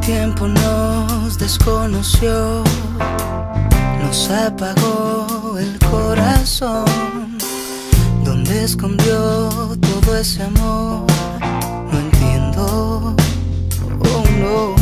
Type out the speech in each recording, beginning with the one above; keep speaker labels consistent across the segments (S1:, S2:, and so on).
S1: tiempo nos desconoció, nos apagó el corazón. ¿Dónde escondió todo ese amor? No entiendo, oh no.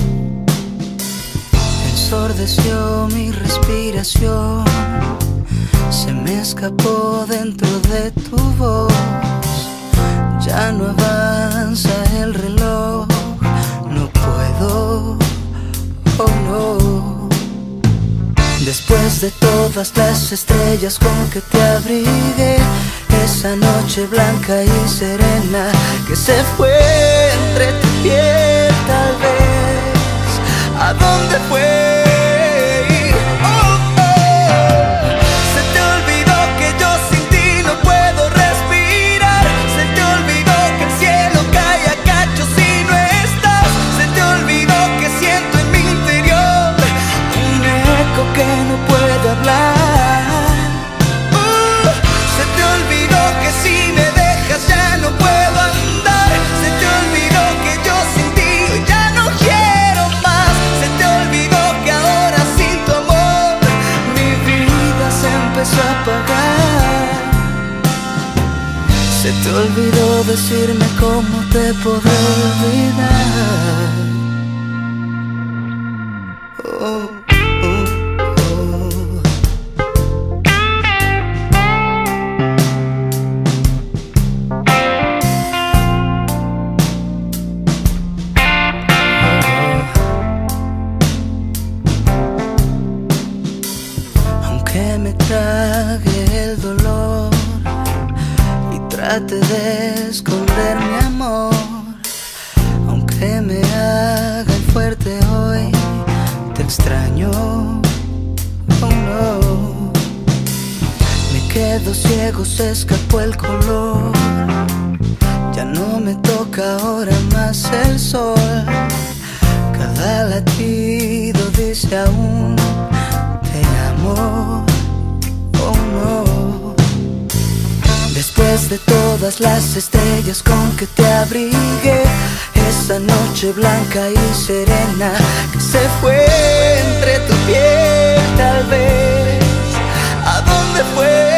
S1: Ensordeció mi respiración, se me escapó dentro de tu voz. Ya no avanza el reloj, no puedo, oh no. Después de todas las estrellas con que te abrigué, esa noche blanca y serena que se fue entre tu piel, tal vez, ¿a dónde fue? Se te olvidó decirme cómo te podré olvidar. Oh, oh, oh. Aunque me trague el dolor, trate de esconder mi amor, aunque me haga el fuerte hoy, te extraño, oh no. Me quedo ciego, se escapó el color, ya no me toca ahora más el sol. Cada latido dice aún te amo, oh no. Después de todas las estrellas con que te abrigué, esa noche blanca y serena que se fue entre tu piel, tal vez, ¿a dónde fue?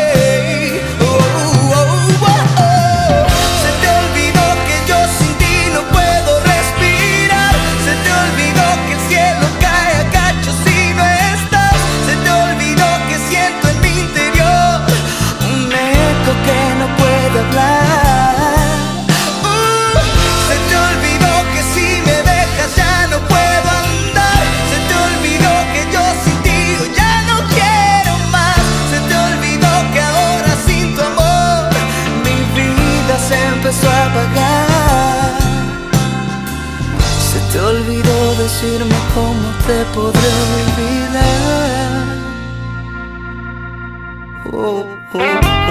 S1: Se te olvidó decirme cómo te podré olvidar. Oh, oh.